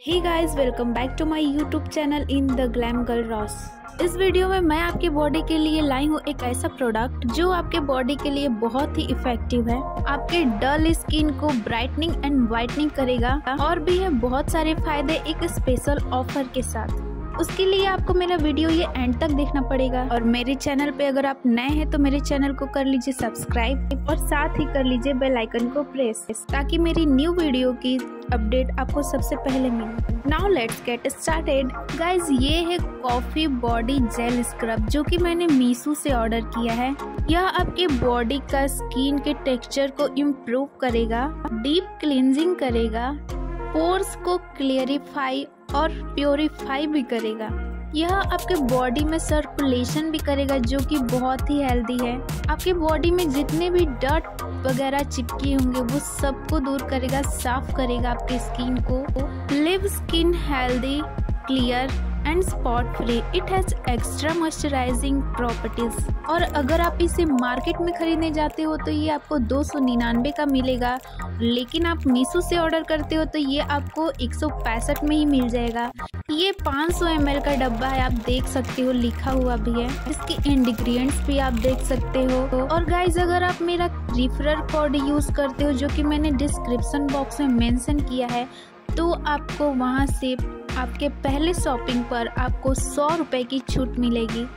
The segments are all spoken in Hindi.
Hey guys, welcome back to my YouTube channel in the glam girl Ross. इस वीडियो में मैं आपकी बॉडी के लिए लाई हूँ एक ऐसा प्रोडक्ट जो आपके बॉडी के लिए बहुत ही इफेक्टिव है। आपके डल स्किन को ब्राइटनिंग एंड वाइटनिंग करेगा और भी है बहुत सारे फायदे एक स्पेशल ऑफर के साथ। उसके लिए आपको मेरा वीडियो ये एंड तक देखना पड़ेगा और मेरे चैनल पे अगर आप नए हैं तो मेरे चैनल को कर लीजिए सब्सक्राइब और साथ ही कर लीजिए बेल आइकन को प्रेस ताकि मेरी न्यू वीडियो की अपडेट आपको सबसे पहले मिले। Now let's get started guys. ये है कॉफी बॉडी जेल स्क्रब जो कि मैंने मीशो से ऑर्डर किया है। यह आपके बॉडी का स्किन के टेक्सचर को इम्प्रूव करेगा, डीप क्लींजिंग करेगा, पोर्स को क्लियरिफाई और प्योरीफाई भी करेगा। यह आपके बॉडी में सर्कुलेशन भी करेगा जो कि बहुत ही हेल्दी है। आपके बॉडी में जितने भी डर्ट वगैरह चिपके होंगे वो सबको दूर करेगा, साफ करेगा आपके स्किन को। Live skin healthy, clear and spot free. It has extra moisturising properties. और अगर आप इसे मार्केट में खरीदने जाते हो तो ये आपको 299 का मिलेगा, लेकिन आप मीशो से ऑर्डर करते हो तो ये आपको 165 में ही मिल जाएगा। ये 500 ml का डब्बा है, आप देख सकते हो, लिखा हुआ भी है। इसके इंग्रेडिएंट्स भी आप देख सकते हो। और गाइज, अगर आप मेरा रेफरल कोड यूज करते हो जो कि मैंने डिस्क्रिप्शन बॉक्स में मेंशन किया है तो आपको वहां से आपके पहले शॉपिंग पर आपको 100 रुपए की छूट मिलेगी।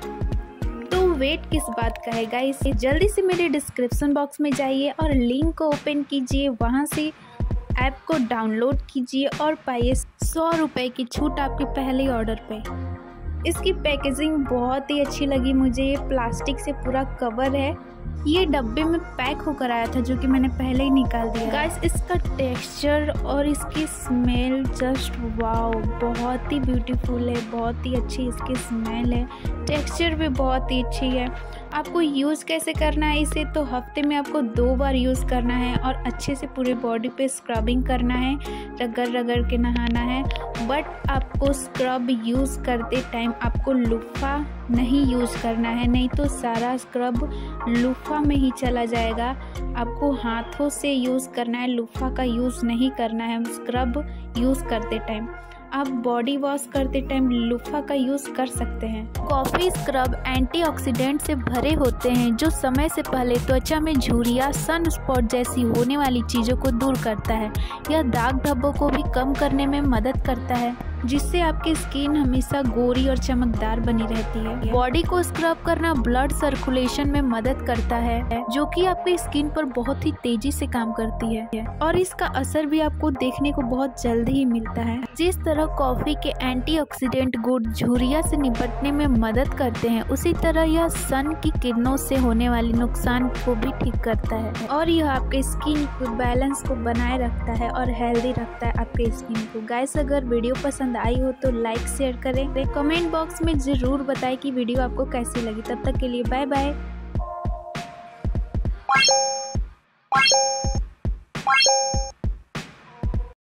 तो वेट किस बात का है गाइस, जल्दी से मेरे डिस्क्रिप्शन बॉक्स में जाइए और लिंक को ओपन कीजिए, वहां से ऐप को डाउनलोड कीजिए और पाइए 100 रुपए की छूट आपके पहले ऑर्डर पे। इसकी पैकेजिंग बहुत ही अच्छी लगी मुझे। ये प्लास्टिक से पूरा कवर है। ये डब्बे में पैक होकर आया था जो कि मैंने पहले ही निकाल दिया। गाइस, इसका टेक्सचर और इसकी स्मेल जस्ट वाओ, बहुत ही ब्यूटीफुल है, बहुत ही अच्छी इसकी स्मेल है, टेक्सचर भी बहुत ही अच्छी है। आपको यूज़ कैसे करना है इसे, तो हफ्ते में आपको 2 बार यूज़ करना है और अच्छे से पूरे बॉडी पे स्क्रबिंग करना है, रगड़ रगड़ के नहाना है। बट आपको स्क्रब यूज़ करते टाइम आपको लुफा नहीं यूज़ करना है, नहीं तो सारा स्क्रब लुफा में ही चला जाएगा। आपको हाथों से यूज़ करना है, लुफा का यूज़ नहीं करना है स्क्रब यूज़ करते टाइम। आप बॉडी वॉश करते टाइम लुफा का यूज़ कर सकते हैं। कॉफ़ी स्क्रब एंटीऑक्सीडेंट से भरे होते हैं जो समय से पहले त्वचा में झुर्रियाँ, सन स्पॉट जैसी होने वाली चीज़ों को दूर करता है। यह दाग धब्बों को भी कम करने में मदद करता है जिससे आपकी स्किन हमेशा गोरी और चमकदार बनी रहती है। बॉडी को स्क्रब करना ब्लड सर्कुलेशन में मदद करता है जो कि आपकी स्किन पर बहुत ही तेजी से काम करती है और इसका असर भी आपको देखने को बहुत जल्दी ही मिलता है। जिस तरह कॉफी के एंटीऑक्सीडेंट गुण झुर्रियाँ से निपटने में मदद करते हैं, उसी तरह यह सन की किरणों से होने वाले नुकसान को भी ठीक करता है और यह आपके स्किन को बैलेंस को बनाए रखता है और हेल्दी रखता है आपके स्किन को। गाइस, अगर वीडियो पसंद आई हो तो लाइक शेयर करें, कमेंट बॉक्स में जरूर बताएं कि वीडियो आपको कैसी लगी। तब तक के लिए बाय बाय।